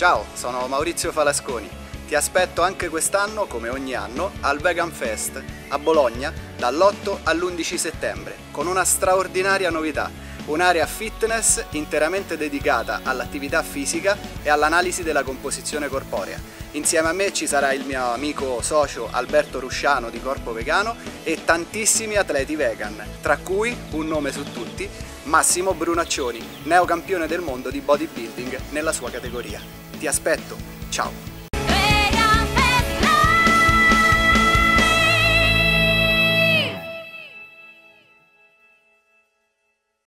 Ciao, sono Maurizio Falasconi. Ti aspetto anche quest'anno, come ogni anno, al Vegan Fest a Bologna dall'8 all'11 settembre, con una straordinaria novità, un'area fitness interamente dedicata all'attività fisica e all'analisi della composizione corporea. Insieme a me ci sarà il mio amico socio Alberto Rusciano di Corpo Vegano e tantissimi atleti vegan, tra cui, un nome su tutti, Massimo Brunaccioni, neocampione del mondo di bodybuilding nella sua categoria. Ti aspetto, ciao!